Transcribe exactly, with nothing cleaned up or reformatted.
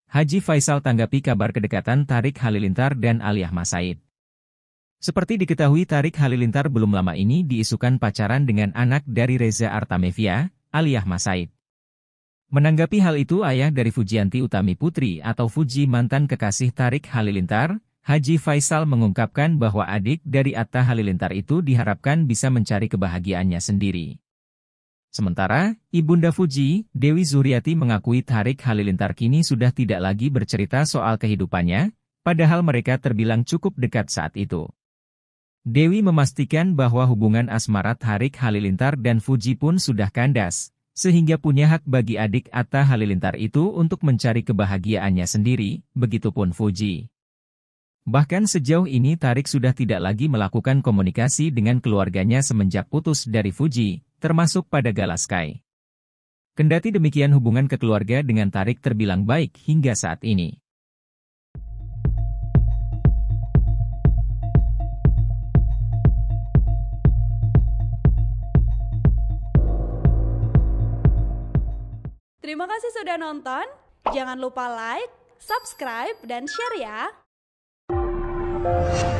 Haji Faisal tanggapi kabar kedekatan Tarik Halilintar dan Aliyah Mas Said. Seperti diketahui Tarik Halilintar belum lama ini diisukan pacaran dengan anak dari Reza Artamevia, Aliyah Mas Said. Menanggapi hal itu ayah dari Fujianti Utami Putri atau Fuji mantan kekasih Tarik Halilintar, Haji Faisal mengungkapkan bahwa adik dari Atta Halilintar itu diharapkan bisa mencari kebahagiaannya sendiri. Sementara, Ibunda Fuji, Dewi Zuriati mengakui Tarik Halilintar kini sudah tidak lagi bercerita soal kehidupannya, padahal mereka terbilang cukup dekat saat itu. Dewi memastikan bahwa hubungan asmara Tarik Halilintar dan Fuji pun sudah kandas, sehingga punya hak bagi adik Atta Halilintar itu untuk mencari kebahagiaannya sendiri, begitupun Fuji. Bahkan sejauh ini Tarik sudah tidak lagi melakukan komunikasi dengan keluarganya semenjak putus dari Fuji, termasuk pada Gala Sky. Kendati demikian hubungan kekeluarga dengan Tarik terbilang baik hingga saat ini. Terima kasih sudah nonton, jangan lupa like, subscribe, dan share ya!